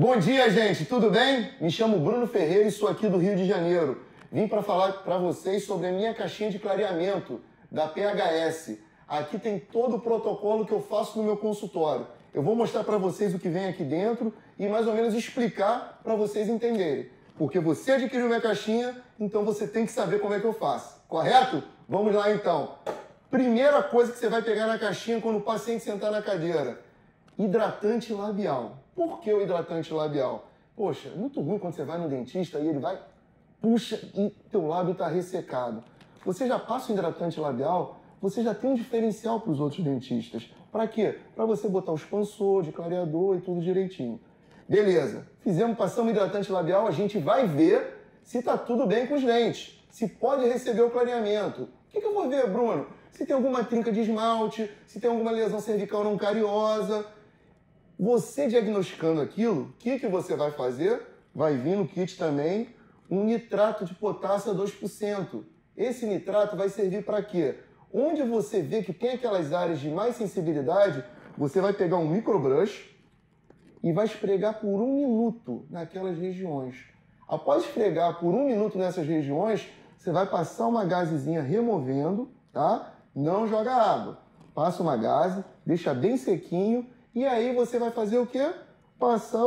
Bom dia, gente, tudo bem? Me chamo Bruno Ferreira e sou aqui do Rio de Janeiro. Vim para falar para vocês sobre a minha caixinha de clareamento da PHS. Aqui tem todo o protocolo que eu faço no meu consultório. Eu vou mostrar para vocês o que vem aqui dentro e mais ou menos explicar para vocês entenderem. Porque você adquiriu minha caixinha, então você tem que saber como é que eu faço, correto? Vamos lá então. Primeira coisa que você vai pegar na caixinha quando o paciente sentar na cadeira: hidratante labial. Por que o hidratante labial? Poxa, é muito ruim quando você vai no dentista e ele vai, puxa, e teu lábio está ressecado. Você já passa o hidratante labial, você já tem um diferencial para os outros dentistas. Para quê? Para você botar o expansor de clareador e tudo direitinho. Beleza, passamos o hidratante labial, a gente vai ver se está tudo bem com os dentes, se pode receber o clareamento. O que eu vou ver, Bruno? Se tem alguma trinca de esmalte, se tem alguma lesão cervical não cariosa. Você diagnosticando aquilo, o que você vai fazer? Vai vir no kit também um nitrato de potássio a 2%. Esse nitrato vai servir para quê? Onde você vê que tem aquelas áreas de mais sensibilidade, você vai pegar um microbrush e vai esfregar por 1 minuto naquelas regiões. Após esfregar por 1 minuto nessas regiões, você vai passar uma gazezinha removendo, tá? Não joga água. Passa uma gaze, deixa bem sequinho. E aí você vai fazer o quê? Passar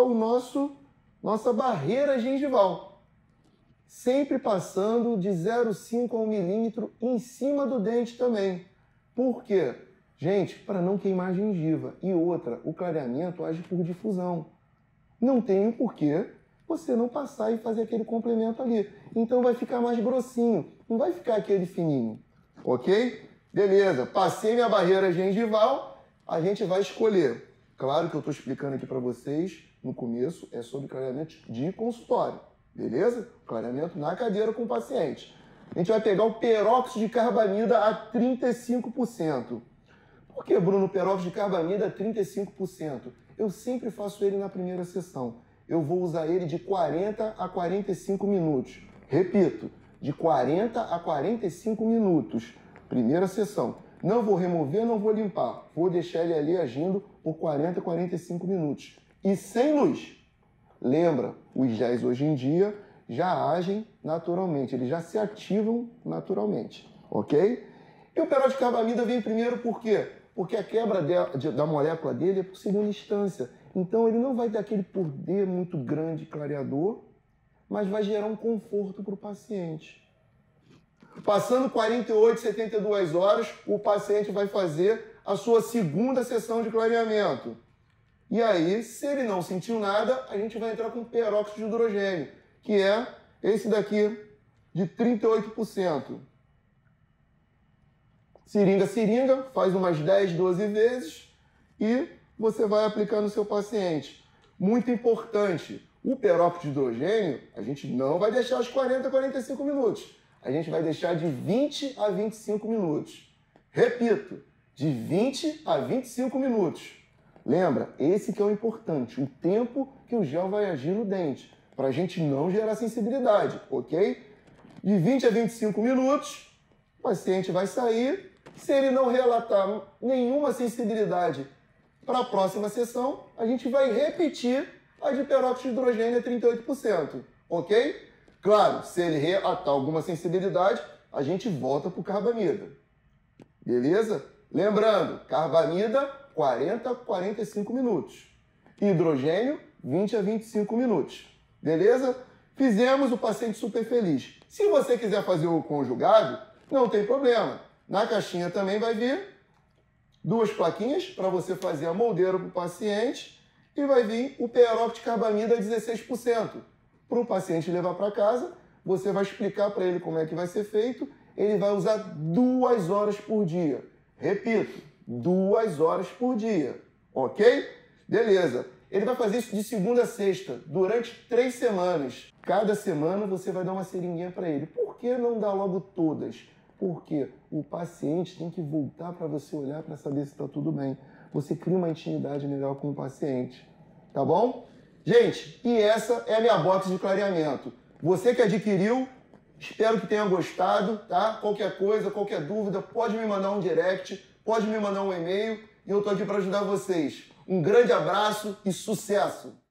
nossa barreira gengival. Sempre passando de 0,5 a 1 milímetro em cima do dente também. Por quê? Gente, para não queimar a gengiva. E outra, o clareamento age por difusão. Não tem porquê você não passar e fazer aquele complemento ali. Então vai ficar mais grossinho, não vai ficar aquele fininho. Ok? Beleza, passei minha barreira gengival, a gente vai escolher. Claro que eu estou explicando aqui para vocês, no começo, é sobre clareamento de consultório, beleza? Clareamento na cadeira com o paciente. A gente vai pegar o peróxido de carbamida a 35%. Por que, Bruno, o peróxido de carbamida a 35%? Eu sempre faço ele na primeira sessão. Eu vou usar ele de 40 a 45 minutos. Repito, de 40 a 45 minutos. Primeira sessão. Não vou remover, não vou limpar. Vou deixar ele ali agindo por 40 a 45 minutos. E sem luz. Lembra, os géis hoje em dia já agem naturalmente. Eles já se ativam naturalmente. Ok? E o peróxido de carbamida vem primeiro por quê? Porque a quebra da molécula dele é por segunda instância. Então ele não vai ter aquele poder muito grande clareador, mas vai gerar um conforto para o paciente. Passando 48, 72 horas, o paciente vai fazer a sua segunda sessão de clareamento. E aí, se ele não sentiu nada, a gente vai entrar com peróxido de hidrogênio, que é esse daqui, de 38%. Seringa, faz umas 10, 12 vezes e você vai aplicar no seu paciente. Muito importante, o peróxido de hidrogênio, a gente não vai deixar os 40 a 45 minutos. A gente vai deixar de 20 a 25 minutos. Repito, de 20 a 25 minutos. Lembra, esse que é o importante, o tempo que o gel vai agir no dente, para a gente não gerar sensibilidade, ok? De 20 a 25 minutos, o paciente vai sair. Se ele não relatar nenhuma sensibilidade para a próxima sessão, a gente vai repetir a de peróxido de hidrogênio a 38%, ok? Claro, se ele relatar alguma sensibilidade, a gente volta para o carbamida. Beleza? Lembrando, carbamida, 40 a 45 minutos. Hidrogênio, 20 a 25 minutos. Beleza? Fizemos, o paciente super feliz. Se você quiser fazer o conjugado, não tem problema. Na caixinha também vai vir 2 plaquinhas para você fazer a moldeira para o paciente e vai vir o peróxido de carbamida a 16%. Para o paciente levar para casa, você vai explicar para ele como é que vai ser feito. Ele vai usar 2 horas por dia. Repito, 2 horas por dia. Ok? Beleza. Ele vai fazer isso de segunda a sexta, durante 3 semanas. Cada semana você vai dar uma seringuinha para ele. Por que não dar logo todas? Porque o paciente tem que voltar para você olhar para saber se está tudo bem. Você cria uma intimidade melhor com o paciente. Tá bom? Gente, e essa é a minha box de clareamento. Você que adquiriu, espero que tenha gostado, tá? Qualquer coisa, qualquer dúvida, pode me mandar um direct, pode me mandar um e-mail e eu tô aqui para ajudar vocês. Um grande abraço e sucesso!